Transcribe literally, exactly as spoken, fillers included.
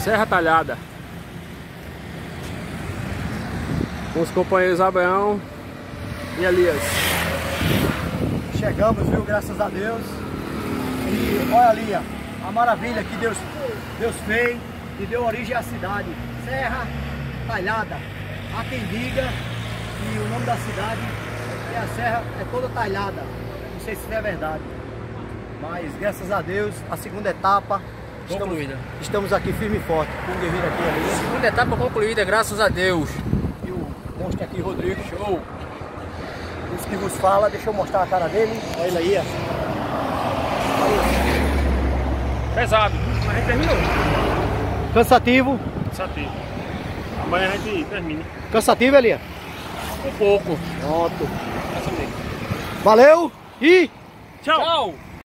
Serra Talhada. Com os companheiros Abraão e Elias. Chegamos, viu? Graças a Deus. E olha ali, ó, a maravilha que Deus, Deus fez e deu origem à cidade. Serra Talhada. Há quem diga que o nome da cidade é a serra é toda talhada. Não sei se é verdade. Mas graças a Deus, a segunda etapa Concluída. Estamos, estamos aqui firme e forte, com o guerreiro aqui ali. Segunda etapa concluída, graças a Deus. E o monstro aqui, Rodrigo. Show! Isso que vos fala, deixa eu mostrar a cara dele. Olha ele aí, ó. Pesado, mas a gente terminou. Cansativo. Cansativo. Amanhã a gente termina. Cansativo, Elia? Um pouco. Pronto. Valeu e tchau! Tchau.